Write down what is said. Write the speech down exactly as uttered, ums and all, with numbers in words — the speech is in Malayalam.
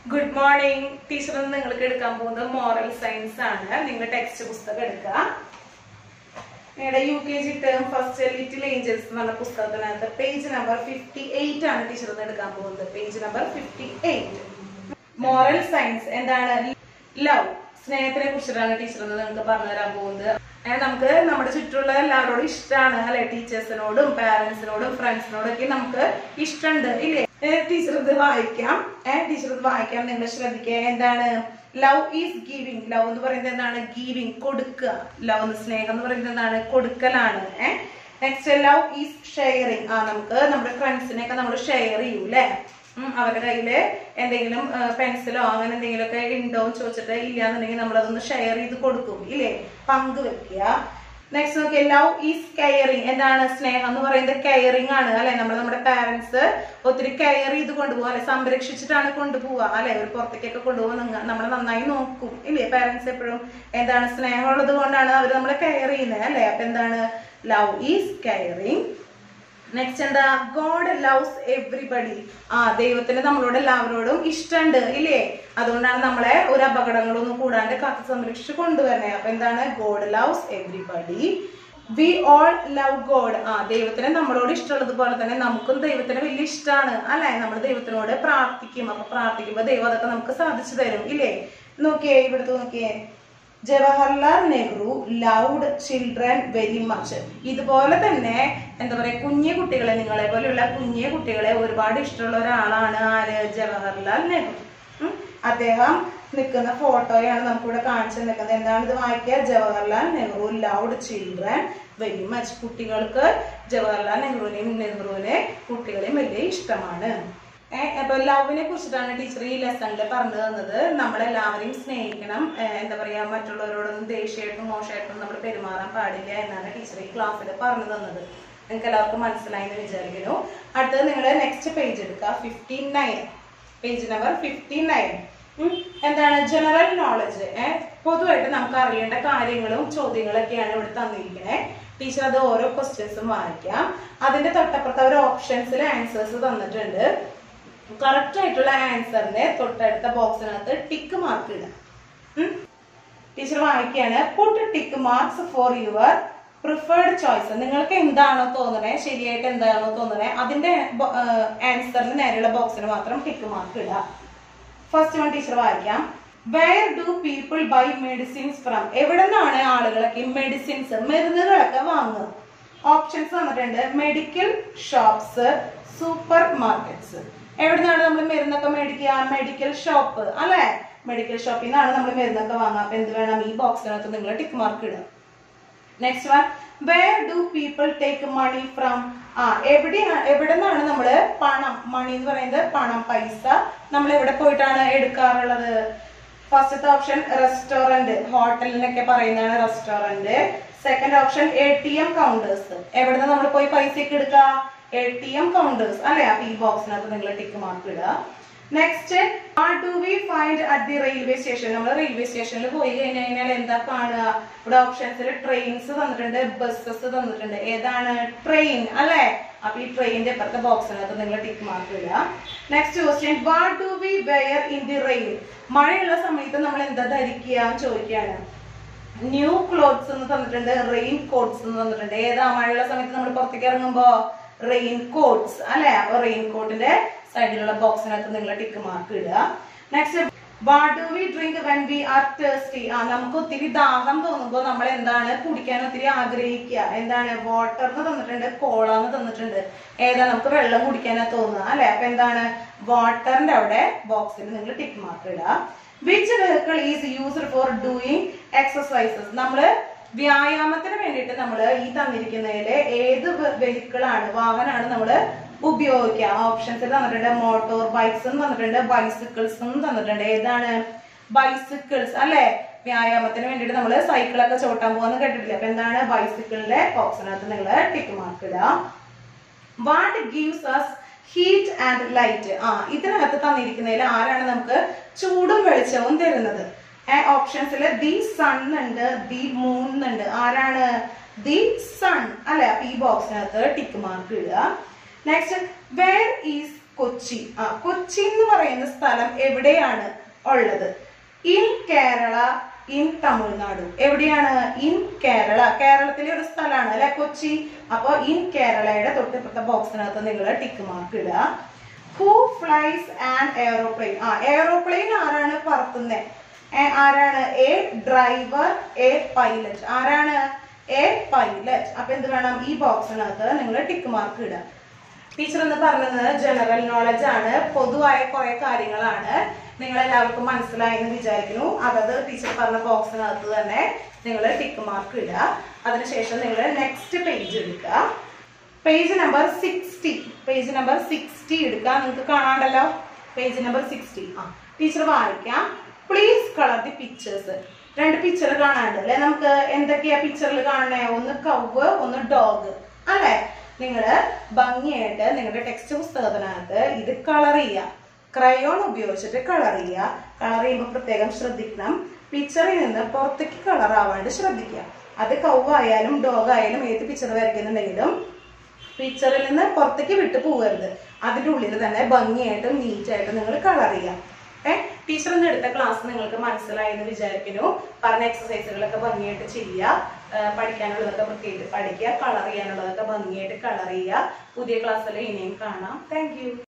Good morning. Teacher, you will take moral science. You will text book. U K G term first Little Angels page number fifty-eight. Teacher, page number fifty-eight. Moral science and love. സ്നേഹത്തിനെ കുറിച്ചിട്ടാണ് ടീച്ചർ നിങ്ങൾക്ക് പറഞ്ഞു തരാൻ പോകുന്നത്. നമുക്ക് നമ്മുടെ ചുറ്റുമുള്ള എല്ലാവരോടും ഇഷ്ടമാണ് അല്ലെ, ടീച്ചേഴ്സിനോടും പാരന്റ്സിനോടും ഫ്രണ്ട്സിനോടും ഒക്കെ നമുക്ക് ഇഷ്ടമുണ്ട് ഇല്ലേ? ടീച്ചർ ഇത് വായിക്കാം ടീച്ചർ ഇത് വായിക്കാം നിങ്ങൾ ശ്രദ്ധിക്കുക. എന്താണ് ലവ് ഈസ് ഗിവിംഗ്? ലവ് എന്ന് പറയുന്നത് എന്താണ്? ഗിവിംഗ്, കൊടുക്കുക. ലവ് എന്ന് സ്നേഹം എന്ന് പറയുന്നത് എന്താണ്? കൊടുക്കലാണ്. ഏഹ് നെക്സ്റ്റ് ലവ് ഈസ് ഷെയറിങ്. ആ നമുക്ക് നമ്മുടെ ഫ്രണ്ട്സിനെയൊക്കെ നമ്മൾ ഷെയർ ചെയ്യൂ അല്ലെ, അവരുടെ കയ്യില് എന്തെങ്കിലും പെൻസിലോ അങ്ങനെ എന്തെങ്കിലും ഒക്കെ ഉണ്ടോ എന്ന് ചോദിച്ചിട്ട് ഇല്ലാന്നുണ്ടെങ്കിൽ നമ്മൾ അതൊന്ന് ഷെയർ ചെയ്ത് കൊടുക്കും ഇല്ലേ, പങ്കുവെക്കുക. നെക്സ്റ്റ് നോക്കിയാൽ ലവ് ഈസ് കെയറിങ്. എന്താണ്? സ്നേഹം എന്ന് പറയുന്നത് കെയറിങ് ആണ് അല്ലെ. നമ്മൾ നമ്മുടെ പാരന്റ്സ് ഒത്തിരി കെയർ ചെയ്ത് കൊണ്ടുപോകുക അല്ലെ, സംരക്ഷിച്ചിട്ടാണ് കൊണ്ടുപോവുക അല്ലെ. ഒരു പുറത്തേക്കൊക്കെ കൊണ്ടുപോകുമ്പോൾ നമ്മളെ നന്നായി നോക്കും ഇല്ലേ പാരന്റ്സ് എപ്പോഴും. എന്താണ്? സ്നേഹമുള്ളത് കൊണ്ടാണ് അവർ നമ്മളെ കെയർ ചെയ്യുന്നത് അല്ലെ. അപ്പൊ എന്താണ്? Love is caring. നെക്സ്റ്റ് എന്താ? God loves everybody. ആ ദൈവത്തിന് നമ്മളോട് എല്ലാവരോടും ഇഷ്ടമുണ്ട് ഇല്ലേ, അതുകൊണ്ടാണ് നമ്മളെ ഒരു അപകടങ്ങളൊന്നും കൂടാണ്ട് കാത്തു സംരക്ഷിച്ച് കൊണ്ടുവരുന്നത്. അപ്പൊ എന്താണ്? God loves everybody. We all love God. ആ ദൈവത്തിന് നമ്മളോട് ഇഷ്ടമുള്ളത് പോലെ തന്നെ നമുക്കും ദൈവത്തിന് വലിയ ഇഷ്ടമാണ് അല്ലെ. നമ്മൾ ദൈവത്തിനോട് പ്രാർത്ഥിക്കും. അപ്പൊ പ്രാർത്ഥിക്കുമ്പോ ദൈവം അതൊക്കെ നമുക്ക് സാധിച്ചു തരും ഇല്ലേ. നോക്കിയേ ഇവിടുത്തെ നോക്കിയേ, Jawaharlal Nehru loved children very much. ഇതുപോലെ തന്നെ എന്താ പറയാ, കുഞ്ഞു കുട്ടികളെ, നിങ്ങളെ പോലെയുള്ള കുഞ്ഞു കുട്ടികളെ ഒരുപാട് ഇഷ്ടമുള്ള ഒരാളാണ് ആര്? ജവഹർലാൽ നെഹ്റു. അദ്ദേഹം നിൽക്കുന്ന ഫോട്ടോയാണ് നമുക്കിവിടെ കാണിച്ചു നിൽക്കുന്നത്. എന്താണ് ഇത് വായിക്കുക? Jawaharlal Nehru loved children very much. കുട്ടികൾക്ക് ജവഹർലാൽ നെഹ്റുവിനെയും നെഹ്റുവിനെ കുട്ടികളെയും വലിയ ഇഷ്ടമാണ്. അപ്പൊ ലവിനെ കുറിച്ചിട്ടാണ് ടീച്ചർ ഈ ലെസണിൽ പറഞ്ഞു തന്നത്. നമ്മളെല്ലാവരെയും സ്നേഹിക്കണം, എന്താ പറയാ, മറ്റുള്ളവരോടൊന്നും ദേഷ്യമായിട്ടും മോശമായിട്ടും നമ്മൾ പെരുമാറാൻ പാടില്ല എന്നാണ് ടീച്ചർ ഈ ക്ലാസ്സിൽ പറഞ്ഞു തന്നത്. നിങ്ങൾക്ക് എല്ലാവർക്കും മനസ്സിലായി എന്ന് വിചാരിക്കുന്നു. അടുത്തത് നിങ്ങൾ നെക്സ്റ്റ് പേജ് എടുക്കുക, fifty nine page number fifty nine. എന്താണ്? General knowledge. ഏഹ് പൊതുവായിട്ട് നമുക്ക് അറിയേണ്ട കാര്യങ്ങളും ചോദ്യങ്ങളൊക്കെയാണ് ഇവിടെ തന്നിരിക്കുന്നത്. ടീച്ചർ അത് ഓരോ ക്വസ്റ്റ്യൻസും വായിക്കാം. അതിന്റെ തൊട്ടപ്പുറത്ത് അവർ ഓപ്ഷൻസിൽ ആൻസേഴ്സ് തന്നിട്ടുണ്ട്. കറക്റ്റ് ആയിട്ടുള്ള ആൻസറിന്റെ തൊട്ടടുത്ത ബോക്സിനകത്ത് ടിക്ക് മാർക്ക് ഇടാം. ടീച്ചർ വായിക്കുകയാണ്. Put tick marks for your preferred choice. നിങ്ങൾക്ക് എന്താണോ തോന്നണേ, ശരിയായിട്ട് എന്താണോ തോന്നണേ, അതിന്റെ ആൻസറിന് നേരെയുള്ള ബോക്സിന് മാത്രം ടിക്ക് മാർക്ക് ഇടാം. ഫസ്റ്റ് വൺ ടീച്ചർ വായിക്കാം. Where do people buy medicines from? എവിടെ നിന്നാണ് ആളുകളൊക്കെ മെഡിസിൻസ്, മരുന്നുകളൊക്കെ വാങ്ങുക? ഓപ്ഷൻസ് തന്നിട്ടുണ്ട്. Medical shops, supermarkets. എവിടെ നിന്നാണ് നമ്മൾ മരുന്നൊക്കെ മേടിക്കുക? മെഡിക്കൽ ഷോപ്പ് അല്ലെ. മെഡിക്കൽ ഷോപ്പിൽ നിന്നാണ് നമ്മൾ മരുന്നൊക്കെ വാങ്ങുക. അപ്പൊ എന്ത് വേണം? ഈ ബോക്സിനകത്ത് നിങ്ങൾ ടിക്ക് മാർക്ക് ഇടുക. Next one, where do people take money from? ആ എവിടെയാണ്, എവിടെ നിന്നാണ് നമ്മള് പണം, മണി എന്ന് പറയുന്നത് പണം, പൈസ, നമ്മൾ എവിടെ പോയിട്ടാണ് എടുക്കാറുള്ളത്? ഫസ്റ്റത്തെ ഓപ്ഷൻ റെസ്റ്റോറന്റ്, ഹോട്ടലിനൊക്കെ പറയുന്നതാണ് restaurant. Second option A T M counters. എവിടെ നമ്മൾ പോയി പൈസ ഒക്കെ എടുക്കുക? എ ടി എം കൗണ്ടേഴ്സ് അല്ലെ. അപ്പൊ ഈ ബോക്സിനകത്ത് നിങ്ങൾ ടിക്ക് മാർക്ക് ഇടുക. Next, what do we find at the railway station? നമ്മൾ റെയിൽവേ സ്റ്റേഷനിൽ പോയി കഴിഞ്ഞു കഴിഞ്ഞാൽ എന്താ കാണുക? ഇവിടെ ഓപ്ഷൻസിൽ ട്രെയിൻസ് തന്നിട്ടുണ്ട്, ബസ്സസ് തന്നിട്ടുണ്ട്. ഏതാണ്? ട്രെയിൻ അല്ലെ. അപ്പൊ ഈ ട്രെയിനിന്റെ ഇപ്പുറത്തെ ബോക്സിനകത്ത് നിങ്ങൾ ടിക്ക് മാർക്ക് ഇടുക. Next question, what do we wear in the rain? മഴയുള്ള സമയത്ത് നമ്മൾ എന്താ ധരിക്കുക ചോദിക്കുകയാണ്. ന്യൂ ക്ലോത്ത്സ് എന്ന് തന്നിട്ടുണ്ട്, റെയിൻ കോട്ട്സ് എന്ന് തന്നിട്ടുണ്ട്. ഏതാ? മഴയുള്ള സമയത്ത് നമ്മൾ പുറത്തേക്ക് ഇറങ്ങുമ്പോ റെയിൻ കോട്ട്സ് അല്ലെ. അപ്പൊ റെയിൻ കോട്ടിന്റെ സൈഡിലുള്ള ബോക്സിനകത്ത് നിങ്ങൾ ടിക്ക് മാർക്ക് ഇടുക. Next, what do we drink when we are thirsty? ആ നമുക്ക് ഒത്തിരി ദാഹം തോന്നുമ്പോൾ നമ്മൾ എന്താണ് കുടിക്കാൻ ഒത്തിരി ആഗ്രഹിക്കുക? എന്താണ്? വാട്ടർ എന്ന് തന്നിട്ടുണ്ട്, കോള എന്ന് തന്നിട്ടുണ്ട്. ഏതാ? നമുക്ക് വെള്ളം കുടിക്കാനാ തോന്നുക അല്ലെ. അപ്പൊ എന്താണ്? വാട്ടറിന്റെ അവിടെ ബോക്സിൽ നിങ്ങൾ ടിക്ക് മാർക്ക് ഇടുക. Which vehicle is used for doing exercises? നമ്മള് വ്യായാമത്തിന് വേണ്ടിയിട്ട് നമ്മൾ ഈ തന്നിരിക്കുന്നതില് ഏത് വെഹിക്കിൾ ആണ്, വാഹനമാണ് നമ്മൾ ഉപയോഗിക്കുക? ഓപ്ഷൻസിൽ തന്നിട്ടുണ്ട് മോട്ടോർ ബൈക്സ് എന്ന് തന്നിട്ടുണ്ട്, ബൈസിക്കിൾസ് എന്ന് തന്നിട്ടുണ്ട്. ഏതാണ്? ബൈസിക്കിൾസ് അല്ലെ. വ്യായാമത്തിന് വേണ്ടിയിട്ട് നമ്മൾ സൈക്കിളൊക്കെ ചോട്ടാൻ പോകാന്ന് കേട്ടിട്ടില്ല. അപ്പൊ എന്താണ്? ബൈസിക്കിളിന്റെ ബോക്സിനകത്ത് നിങ്ങൾ ടിക്ക് മാർക്ക് ഇടുക. What gives us heat and light? ആ ഇതിനകത്ത് തന്നിരിക്കുന്നതിൽ ആരാണ് നമുക്ക് ചൂടും വെളിച്ചവും തരുന്നത്? ഓപ്ഷൻസിൽ ദി സൺ ഉണ്ട്, ദി മൂൺ ഉണ്ട്. ആരാണ്? ദി സൺ അല്ലെ. അപ്പൊ ഈ ബോക്സിനകത്ത് ടിക്ക് മാർക്ക് ഇടുക. Next, where is Kochi. ആ കൊച്ചി എന്ന് പറയുന്ന സ്ഥലം എവിടെയാണ് ഉള്ളത്? In Kerala, in Tamil Nadu. എവിടെയാണ്? ഇൻ കേരള, കേരളത്തിലെ ഒരു സ്ഥലമാണ് അല്ലെ കൊച്ചി. അപ്പൊ ഇൻ കേരളയുടെ തൊട്ടിപ്പുറത്തെ ബോക്സിനകത്ത് നിങ്ങൾ ടിക്ക് മാർക്ക് ഇടുക. Who flies an aeroplane? ആ എയറോപ്ലെയിൻ ആരാണ് പറത്തുന്നത്? ആരാണ്? A driver, a pilot. ആരാണ്? A pilot. അപ്പൊ എന്ത് വേണം? ഈ ബോക്സിനകത്ത് നിങ്ങൾ ടിക്ക് മാർക്ക് ഇടുക. ടീച്ചർ എന്ന് പറഞ്ഞത് ജനറൽ നോളജ് ആണ്, പൊതുവായ കുറെ കാര്യങ്ങളാണ്. നിങ്ങൾ എല്ലാവർക്കും മനസ്സിലായി എന്ന് വിചാരിക്കുന്നു. അതത് ടീച്ചർ പറഞ്ഞ ബോക്സിനകത്ത് തന്നെ നിങ്ങൾ ടിക്ക് മാർക്ക് ഇടുക. അതിനുശേഷം നിങ്ങൾ നെക്സ്റ്റ് പേജ് എടുക്കുക. Page number sixty page number sixty എടുക്കുക. നിങ്ങൾക്ക് കാണാണ്ടല്ലോ പേജ് നമ്പർ സിക്സ്റ്റി. ആ ടീച്ചർ വായിക്കാം. Please colour the pictures. രണ്ട് പിക്ചർ കാണാണ്ട് അല്ലെ? നമുക്ക് എന്തൊക്കെയാ പിക്ചറിൽ കാണണേ? ഒന്ന് കൗവ്, ഒന്ന് ഡോഗ് അല്ലെ? നിങ്ങള് ഭംഗിയായിട്ട് നിങ്ങളുടെ ടെക്സ്റ്റ് പുസ്തകത്തിനകത്ത് ഇത് കളർ ചെയ്യുക. ക്രയോൺ ഉപയോഗിച്ചിട്ട് കളർ ചെയ്യുക. കളർ ചെയ്യുമ്പോൾ പ്രത്യേകം ശ്രദ്ധിക്കണം, പിക്ചറിൽ നിന്ന് പുറത്തേക്ക് കളർ ആവാണ്ട് ശ്രദ്ധിക്കുക. അത് കൗവായാലും ഡോഗ് ആയാലും ഏത് പിക്ചർ വരയ്ക്കുന്നുണ്ടെങ്കിലും പിക്ചറിൽ നിന്ന് പുറത്തേക്ക് വിട്ടു പോകരുത്. അതിൻ്റെ ഉള്ളിൽ തന്നെ ഭംഗിയായിട്ടും നീറ്റായിട്ടും നിങ്ങൾ കളർ ചെയ്യുക. ഏഹ് ടീച്ചറിന് എടുത്ത ക്ലാസ് നിങ്ങൾക്ക് മനസ്സിലായി എന്ന് വിചാരിക്കുന്നു. പറഞ്ഞ എക്സസൈസുകളൊക്കെ ഭംഗിയായിട്ട് ചെയ്യുക. പഠിക്കാനുള്ളതൊക്കെ പ്രത്യേകിച്ച് പഠിക്കുക. കളർ ചെയ്യാനുള്ളതൊക്കെ ഭംഗിയായിട്ട് കളർ ചെയ്യുക. പുതിയ ക്ലാസ്സിൽ ഇനിയും കാണാം. Thank U.